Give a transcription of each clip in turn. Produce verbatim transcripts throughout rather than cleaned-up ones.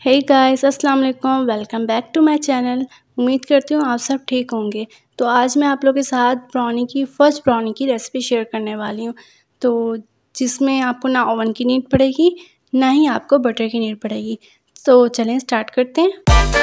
हे guys, अस्सलाम वालेकुम। Welcome back to my channel. उम्मीद करती हूँ आप सब ठीक होंगे। तो आज मैं आप लोगों के साथ ब्राउनी की फर्स्ट ब्राउनी की रेसिपी शेयर करने वाली हूँ, तो जिसमें आपको ना ओवन की नीड पड़ेगी ना ही आपको बटर की नीड पड़ेगी। तो चलें स्टार्ट करते हैं।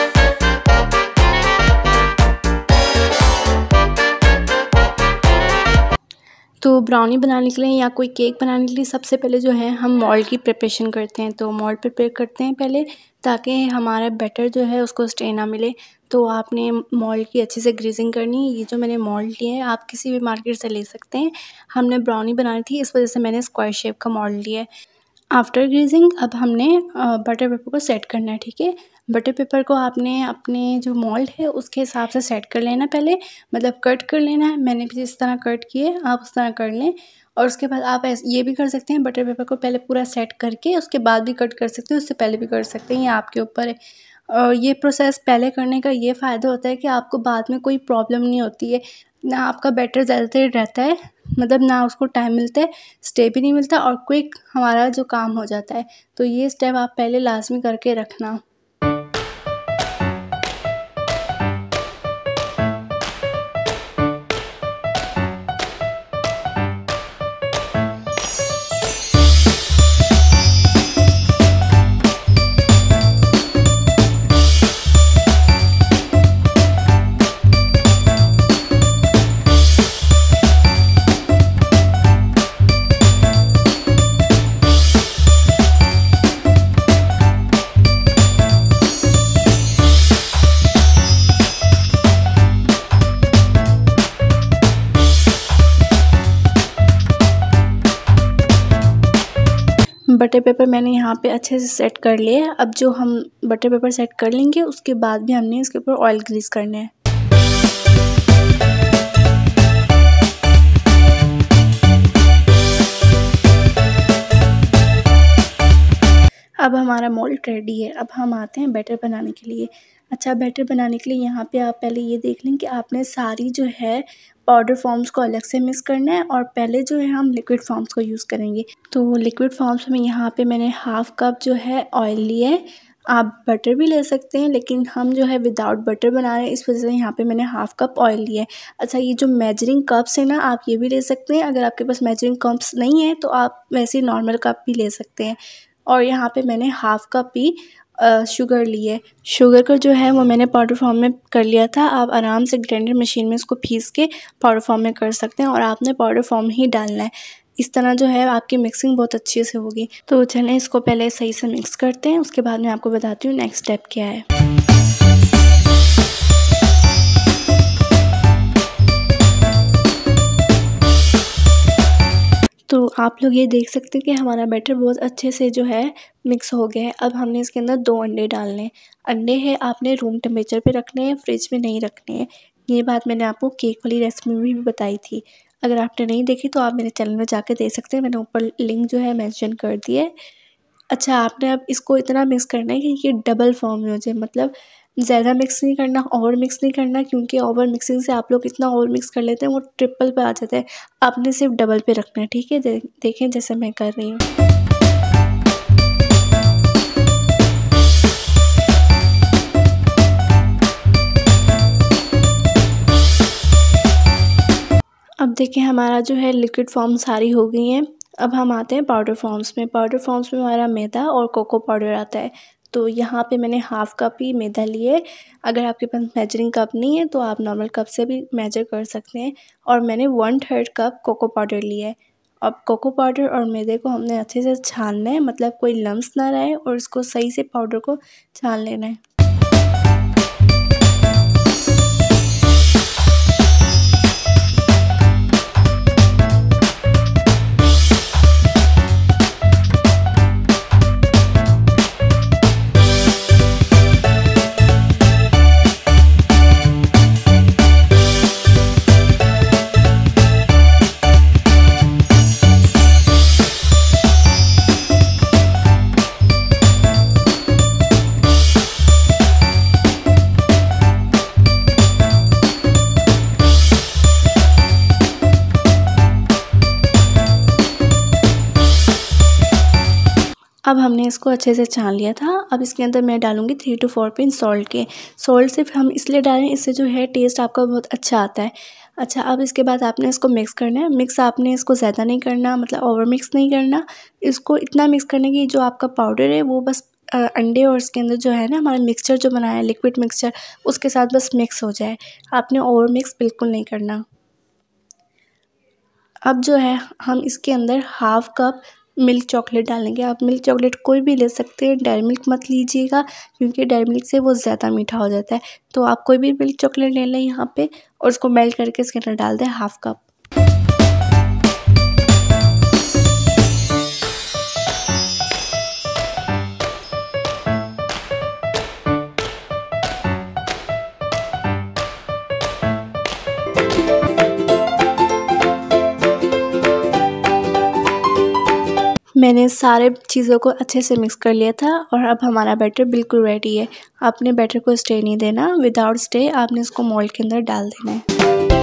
तो ब्राउनी बनाने के लिए या कोई केक बनाने के लिए सबसे पहले जो है हम मोल्ड की प्रिपरेशन करते हैं। तो मोल्ड प्रिपेयर करते हैं पहले, ताकि हमारा बैटर जो है उसको स्टे ना मिले। तो आपने मोल्ड की अच्छे से ग्रीजिंग करनी है। ये जो मैंने मोल्ड लिया है आप किसी भी मार्केट से ले सकते हैं। हमने ब्राउनी बनानी थी, इस वजह से मैंने स्क्वायर शेप का मोल्ड लिया है। आफ्टर ग्रीजिंग अब हमने बटर पेपर को सेट करना है, ठीक है। बटर पेपर को आपने अपने जो मोल्ड है उसके हिसाब से सेट कर लेना पहले, मतलब कट कर लेना है। मैंने भी जिस तरह कट किए आप उस तरह कर लें। और उसके बाद आप ये भी कर सकते हैं, बटर पेपर को पहले पूरा सेट करके उसके बाद भी कट कर सकते हैं, उससे पहले भी कर सकते हैं, ये आपके ऊपर है। और ये प्रोसेस पहले करने का ये फ़ायदा होता है कि आपको बाद में कोई प्रॉब्लम नहीं होती है, ना आपका बैटर ज़्यादा देर रहता है, मतलब ना उसको टाइम मिलता है, स्टे भी नहीं मिलता और क्विक हमारा जो काम हो जाता है। तो ये स्टेप आप पहले लाजमी करके रखना। बटर पेपर मैंने यहाँ पे अच्छे से सेट कर लिया है। अब जो हम बटर पेपर सेट कर लेंगे उसके बाद भी हमने इसके ऊपर ऑयल ग्रीस करना है। अब हमारा मोल्ड रेडी है। अब हम आते हैं बैटर बनाने के लिए। अच्छा, बैटर बनाने के लिए यहाँ पे आप पहले ये देख लें कि आपने सारी जो है पाउडर फॉर्म्स को अलग से मिक्स करना है और पहले जो है हम लिक्विड फॉर्म्स को यूज़ करेंगे। तो लिक्विड फॉर्म्स में यहाँ पे मैंने हाफ़ कप जो है ऑयल लिया है। आप बटर भी ले सकते हैं, लेकिन हम जो है विदाउट बटर बना रहे हैं, इस वजह से यहाँ पे मैंने हाफ़ कप ऑयल लिया है। अच्छा, ये जो मेजरिंग कप्स है ना, आप ये भी ले सकते हैं। अगर आपके पास मेजरिंग कप्स नहीं है तो आप वैसे ही नॉर्मल कप भी ले सकते हैं। और यहाँ पे मैंने हाफ़ कप ही शुगर ली है। शुगर को जो है वो मैंने पाउडर फॉर्म में कर लिया था। आप आराम से ग्राइंडर मशीन में इसको पीस के पाउडर फॉर्म में कर सकते हैं और आपने पाउडर फॉर्म ही डालना है। इस तरह जो है आपकी मिक्सिंग बहुत अच्छे से होगी। तो चलें इसको पहले सही से मिक्स करते हैं, उसके बाद मैं आपको बताती हूँ नेक्स्ट स्टेप क्या है। तो आप लोग ये देख सकते हैं कि हमारा बैटर बहुत अच्छे से जो है मिक्स हो गया है। अब हमने इसके अंदर दो अंडे डालने हैं। अंडे हैं आपने रूम टेम्परेचर पे रखने हैं, फ्रिज में नहीं रखने हैं। ये बात मैंने आपको केक वाली रेसिपी में भी बताई थी। अगर आपने नहीं देखी तो आप मेरे चैनल में जाके देख सकते हैं, मैंने ऊपर लिंक जो है मेंशन कर दिया है। अच्छा, आपने अब इसको इतना मिक्स करना है कि ये डबल फॉर्म में हो जाए, मतलब ज़्यादा मिक्स नहीं करना, ओवर मिक्स नहीं करना, क्योंकि ओवर मिक्सिंग से आप लोग इतना ओवर मिक्स कर लेते हैं वो ट्रिपल पे आ जाता है। आपने सिर्फ डबल पे रखना है, ठीक है। दे, देखें जैसे मैं कर रही हूँ। अब देखें हमारा जो है लिक्विड फॉर्म सारी हो गई हैं। अब हम आते हैं पाउडर फॉर्म्स में। पाउडर फॉर्म्स में हमारा मैदा और कोको पाउडर आता है। तो यहाँ पे मैंने हाफ़ कप ही मैदा लिए। अगर आपके पास मेजरिंग कप नहीं है तो आप नॉर्मल कप से भी मेजर कर सकते हैं। और मैंने one third cup cocoa powder लिया है। अब कोको पाउडर और मैदे को हमने अच्छे से छानना है, मतलब कोई लम्स ना रहे, और इसको सही से पाउडर को छान लेना है। अब हमने इसको अच्छे से छान लिया था। अब इसके अंदर मैं डालूँगी three to four pinch salt के। सॉल्ट सिर्फ हम इसलिए डालें, इससे जो है टेस्ट आपका बहुत अच्छा आता है। अच्छा, अब इसके बाद आपने इसको मिक्स करना है। मिक्स आपने इसको ज़्यादा नहीं करना, मतलब ओवर मिक्स नहीं करना। इसको इतना मिक्स करना कि जो आपका पाउडर है वो बस अ, अंडे और इसके अंदर जो है ना हमारा मिक्सचर जो बनाया है, लिक्विड मिक्सचर, उसके साथ बस मिक्स हो जाए। आपने ओवर मिक्स बिल्कुल नहीं करना। अब जो है हम इसके अंदर हाफ़ कप मिल्क चॉकलेट डालेंगे। आप मिल्क चॉकलेट कोई भी ले सकते हैं, डेयरी मिल्क मत लीजिएगा क्योंकि डेयरी मिल्क से वो ज़्यादा मीठा हो जाता है। तो आप कोई भी मिल्क चॉकलेट ले लें यहाँ पे और उसको मेल्ट करके इसके अंदर डाल दें हाफ़ कप। मैंने सारे चीज़ों को अच्छे से मिक्स कर लिया था और अब हमारा बैटर बिल्कुल रेडी है। आपने बैटर को स्टे नहीं देना, विदाउट स्टे आपने इसको मोल्ड के अंदर डाल देना है।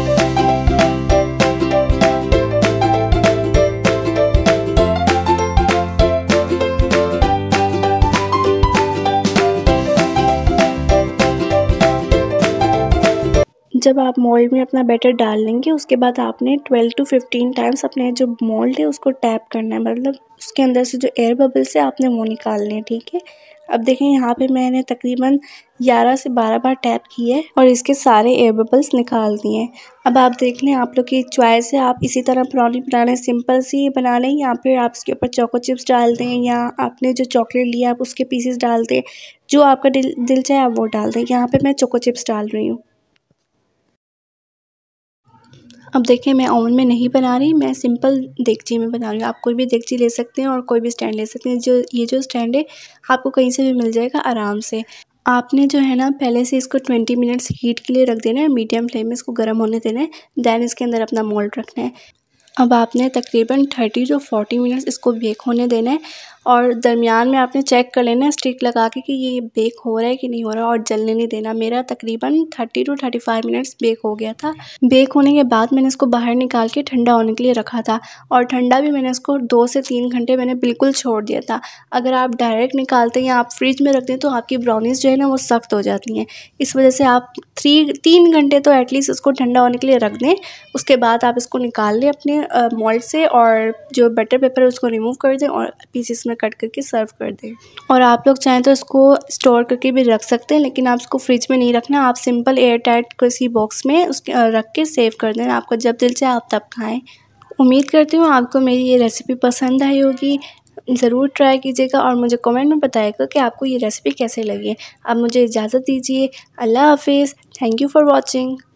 जब आप मोल्ड में अपना बैटर डाल लेंगे उसके बाद आपने ट्वेल्व टू फिफ्टीन टाइम्स अपने जो मोल्ड है उसको टैप करना है, मतलब उसके अंदर से जो एयर बबल्स है आपने वो निकालने हैं, ठीक है। अब देखें यहाँ पे मैंने तकरीबन ग्यारह से बारह बार टैप किए है और इसके सारे एयर बबल्स निकाल दिए हैं। अब आप देख लें, आप लोग की चॉइस है, आप इसी तरह ब्राउनी बना लें, सिंपल सी बना लें, या फिर आप इसके ऊपर चोको चिप्स डाल दें या आपने जो चॉकलेट लिया आप उसके पीसेस डाल दें, जो आपका दिल दिल चाहे आप वो डाल दें। यहाँ पर मैं चोको चिप्स डाल रही हूँ। अब देखिए मैं ओवन में नहीं बना रही, मैं सिंपल देगची में बना रही हूँ। आप कोई भी देगची ले सकते हैं और कोई भी स्टैंड ले सकते हैं। जो ये जो स्टैंड है आपको कहीं से भी मिल जाएगा आराम से। आपने जो है ना पहले से इसको ट्वेंटी मिनट्स हीट के लिए रख देना है, मीडियम फ्लेम में इसको गर्म होने देना है। दैन इसके अंदर अपना मोल्ड रखना है। अब आपने तकरीबन थर्टी टू फोर्टी मिनट्स इसको बेक होने देना है और दरमियान में आपने चेक कर लेना है स्टिक लगा के कि ये बेक हो रहा है कि नहीं हो रहा, और जलने नहीं देना। मेरा तकरीबन thirty to thirty five minutes bake हो गया था। बेक होने के बाद मैंने इसको बाहर निकाल के ठंडा होने के लिए रखा था और ठंडा भी मैंने इसको दो से तीन घंटे मैंने बिल्कुल छोड़ दिया था। अगर आप डायरेक्ट निकालते हैं या आप फ्रिज में रखते हैं तो आपकी ब्राउनीज़ जो है ना वो सख्त हो जाती हैं। इस वजह से आप थ्री तीन घंटे तो एटलीस्ट इसको ठंडा होने के लिए रख दें। उसके बाद आप इसको निकाल लें अपने मोल्ड से और जो बटर पेपर है उसको रिमूव कर दें और पीसेस में कट करके सर्व कर दें। और आप लोग चाहें तो इसको स्टोर करके भी रख सकते हैं, लेकिन आप इसको फ्रिज में नहीं रखना। आप सिंपल एयर टाइट किसी बॉक्स में उसके रख के सेव कर दें। आपको जब दिल चाहे आप तब खाएं। उम्मीद करती हूँ आपको मेरी ये रेसिपी पसंद आई होगी। ज़रूर ट्राई कीजिएगा और मुझे कमेंट में बताइएगा कि आपको ये रेसिपी कैसे लगी है। अब मुझे इजाज़त दीजिए। अल्लाह हाफिज़। Thank you for watching.